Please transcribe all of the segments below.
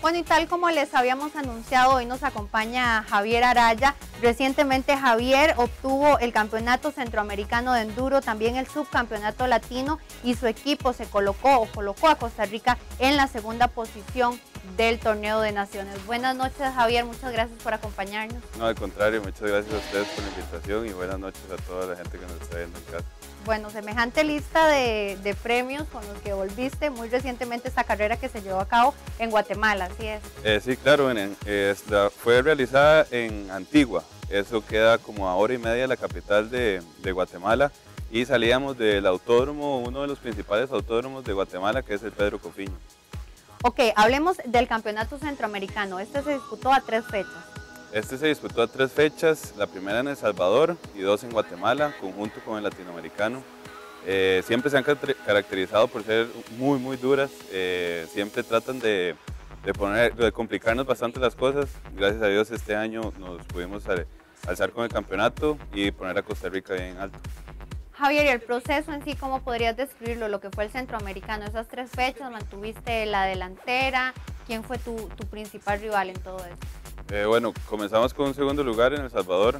Bueno, y tal como les habíamos anunciado, hoy nos acompaña Javier Araya. Recientemente Javier obtuvo el Campeonato Centroamericano de Enduro, también el Subcampeonato Latino, y su equipo colocó a Costa Rica en la segunda posición del Torneo de Naciones. Buenas noches, Javier, muchas gracias por acompañarnos. No, al contrario, muchas gracias a ustedes por la invitación y buenas noches a toda la gente que nos está viendo en casa. Bueno, semejante lista de premios con los que volviste muy recientemente esta carrera que se llevó a cabo en Guatemala, ¿así es? Sí, claro, fue realizada en Antigua, eso queda como a hora y media de la capital de Guatemala, y salíamos del autódromo, uno de los principales autódromos de Guatemala, que es el Pedro Cofiño. Ok, hablemos del Campeonato Centroamericano. Este se disputó a 3 fechas. Este se disputó a 3 fechas, la primera en El Salvador y 2 en Guatemala, conjunto con el latinoamericano. Siempre se han caracterizado por ser muy duras, siempre tratan de complicarnos bastante las cosas. Gracias a Dios este año nos pudimos alzar con el campeonato y poner a Costa Rica bien alto. Javier, ¿y el proceso en sí cómo podrías describirlo, lo que fue el centroamericano? Esas 3 fechas, ¿mantuviste la delantera? ¿Quién fue tu principal rival en todo esto? Bueno, comenzamos con un segundo lugar en El Salvador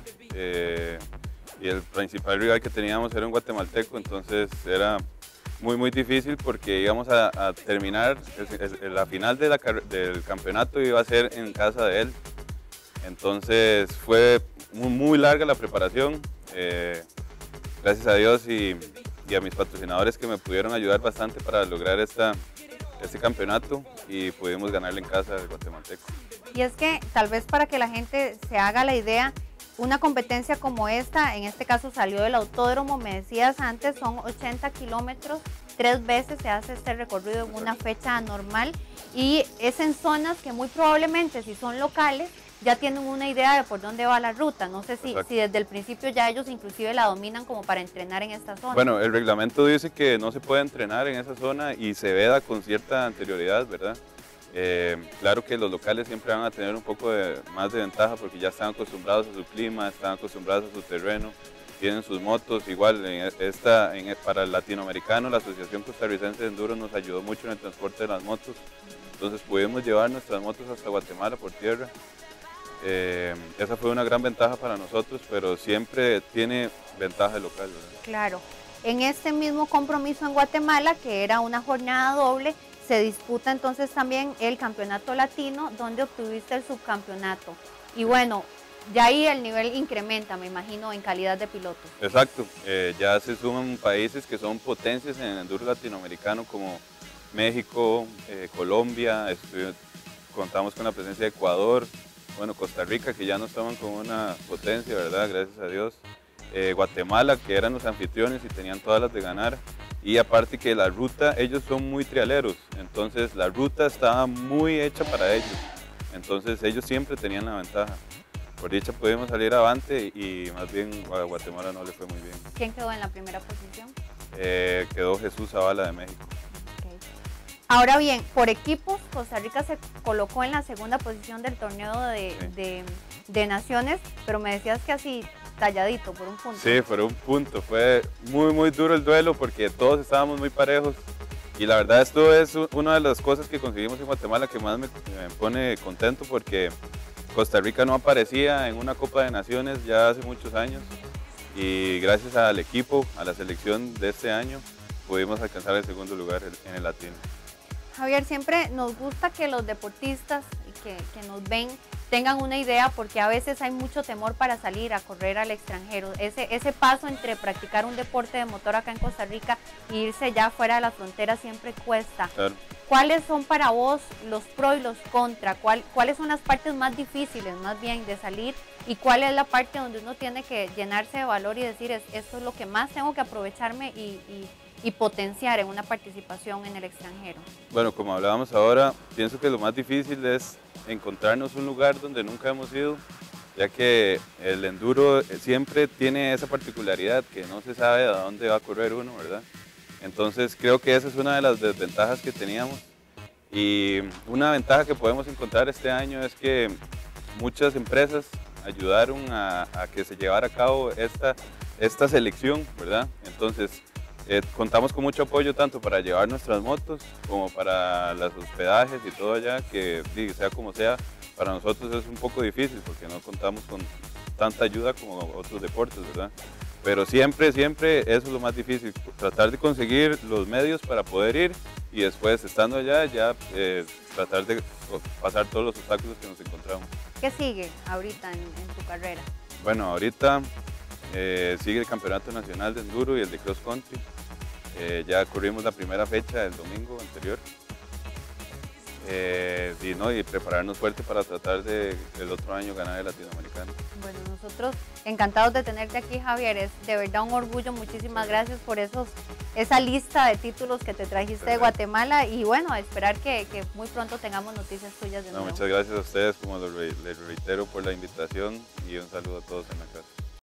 y el principal rival que teníamos era un guatemalteco, entonces era muy difícil porque íbamos a terminar, la final del campeonato iba a ser en casa de él, entonces fue muy larga la preparación. Gracias a Dios y a mis patrocinadores que me pudieron ayudar bastante para lograr este campeonato y pudimos ganarle en casa al guatemalteco. Y es que tal vez para que la gente se haga la idea, una competencia como esta, en este caso salió del autódromo, me decías antes, son 80 kilómetros, 3 veces se hace este recorrido en una fecha normal y es en zonas que muy probablemente si son locales ya tienen una idea de por dónde va la ruta. No sé si desde el principio ya ellos inclusive la dominan como para entrenar en esta zona. Bueno, el reglamento dice que no se puede entrenar en esa zona y se veda con cierta anterioridad, ¿verdad? Claro que los locales siempre van a tener un poco más de ventaja porque ya están acostumbrados a su clima, están acostumbrados a su terreno, tienen sus motos. Igual para el latinoamericano, la Asociación Costarricense de Enduro nos ayudó mucho en el transporte de las motos, entonces pudimos llevar nuestras motos hasta Guatemala por tierra. Esa fue una gran ventaja para nosotros, pero siempre tiene ventaja local, ¿verdad? Claro. En este mismo compromiso en Guatemala, que era una jornada doble, se disputa entonces también el campeonato latino, donde obtuviste el subcampeonato. Y bueno, ya ahí el nivel incrementa, me imagino, en calidad de pilotos. Exacto, ya se suman países que son potencias en el enduro latinoamericano como México, Colombia, contamos con la presencia de Ecuador, bueno, Costa Rica, que ya nos toman como una potencia, ¿verdad? Gracias a Dios. Guatemala, que eran los anfitriones y tenían todas las de ganar. Y aparte que la ruta, ellos son muy trialeros, entonces la ruta estaba muy hecha para ellos. Entonces ellos siempre tenían la ventaja. Por dicha pudimos salir avante y más bien a Guatemala no le fue muy bien. ¿Quién quedó en la primera posición? Quedó Jesús Zavala de México. Ahora bien, por equipos, Costa Rica se colocó en la segunda posición del torneo de Naciones, pero me decías que así talladito, por un punto. Sí, por un punto. Fue muy duro el duelo porque todos estábamos muy parejos y la verdad esto es una de las cosas que conseguimos en Guatemala que más me pone contento porque Costa Rica no aparecía en una Copa de Naciones ya hace muchos años y gracias al equipo, a la selección de este año, pudimos alcanzar el segundo lugar en el latino. Javier, siempre nos gusta que los deportistas que nos ven tengan una idea porque a veces hay mucho temor para salir a correr al extranjero. Ese paso entre practicar un deporte de motor acá en Costa Rica e irse ya fuera de la frontera siempre cuesta. Claro. ¿Cuáles son para vos los pros y los contras? ¿Cuáles son las partes más difíciles más bien de salir? ¿Y cuál es la parte donde uno tiene que llenarse de valor y decir esto es lo que más tengo que aprovecharme y potenciar en una participación en el extranjero? Bueno, como hablábamos ahora, pienso que lo más difícil es encontrarnos un lugar donde nunca hemos ido, ya que el enduro siempre tiene esa particularidad que no se sabe a dónde va a correr uno, ¿verdad? Entonces creo que esa es una de las desventajas que teníamos y una ventaja que podemos encontrar este año es que muchas empresas ayudaron a que se llevara a cabo esta selección, ¿verdad? Entonces Contamos con mucho apoyo tanto para llevar nuestras motos como para los hospedajes y todo allá, que sea como sea, para nosotros es un poco difícil porque no contamos con tanta ayuda como otros deportes, ¿verdad? Pero siempre, siempre eso es lo más difícil, tratar de conseguir los medios para poder ir y después estando allá ya tratar de pasar todos los obstáculos que nos encontramos. ¿Qué sigue ahorita en tu carrera? Bueno, ahorita sigue el Campeonato Nacional de Enduro y el de Cross Country. Ya corrimos la primera fecha el domingo anterior. Y prepararnos fuerte para tratar de el otro año ganar el latinoamericano. Bueno, nosotros encantados de tenerte aquí, Javier, es de verdad un orgullo, muchísimas gracias por esa lista de títulos que te trajiste de Guatemala y bueno, a esperar que muy pronto tengamos noticias tuyas de nuevo. Muchas gracias a ustedes, como les reitero, por la invitación y un saludo a todos en la casa.